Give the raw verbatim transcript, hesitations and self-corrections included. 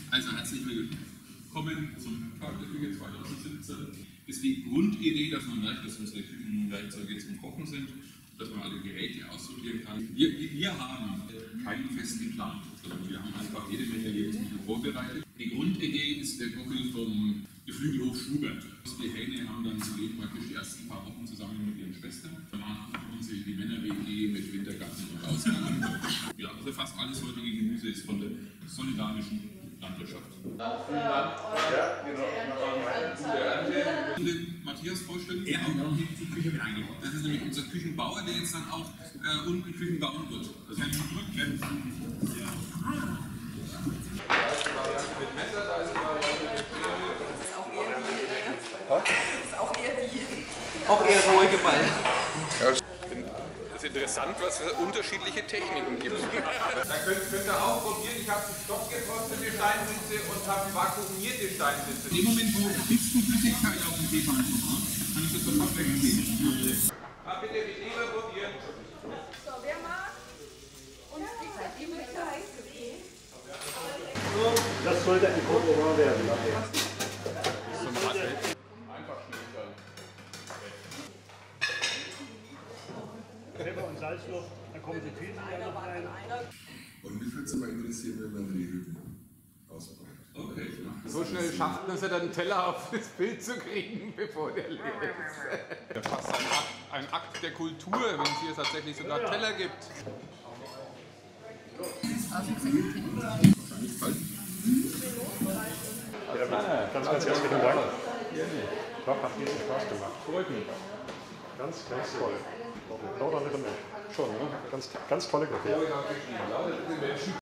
Also herzlich willkommen zum Tag der Küche zweitausendsiebzehn. Ist die Grundidee, dass man merkt, dass unsere Küchenwerkzeuge zum Kochen sind, dass man alle Geräte aussortieren kann. Wir, wir haben keinen festen Plan, sondern wir haben einfach jede Menge Lebensmittel vorbereitet. Die Grundidee ist der Gockel vom Geflügelhof Schubert. Die Hähne haben dann zudem praktisch die ersten paar Wochen zusammen mit ihren Schwestern. Danach kommen sie die Männer-W G mit Wintergarten und Ausgang. Ja, also fast alles heutige Gemüse ist von der solidarischen Landwirtschaft. Vielen Dank. Ja, genau. Den Matthias vorstellen. Er hat auch die Küche mit eingebaut. Das ist nämlich unser Küchenbauer, der jetzt dann auch äh, unten Küchen bauen wird. Also ein Rückgrenzen. Ja. Mit Messer, da ist Das ist auch eher die. Auch eher ruhige Ball. Es ist interessant, was es unterschiedliche Techniken gibt. Da könnt, könnt ihr auch probieren. Ich habe die stockgefrostete Steinritze und habe vakuumierte Steinritze. In dem Moment, wo ein bisschen Flüssigkeit auf dem Teefall kommt, kann ich das sofort weggeben. Ah, bitte mit Leber probieren. So, wer mag? Und wie gesagt, die Milch heiß, okay? Das sollte ein Kompromiss werden. Einfach schnell. Pfeffer und Salz noch, dann kommen die Tüten ja noch rein. Und mich würde es aber interessieren, wenn man die Rüben ausbreitet. Okay. So schnell schaffen sie dann einen Teller auf das Bild zu kriegen, bevor der leer ist. Das ist fast ein Akt, ein Akt der Kultur, wenn es hier tatsächlich sogar Teller gibt. Ja, ganz, ganz herzlichen Dank. Doch, hat riesen Spaß gemacht. Freut mich. Ganz, ganz toll. Lauter nette Menschen. Schon, ne? Ganz, ganz tolle Küche.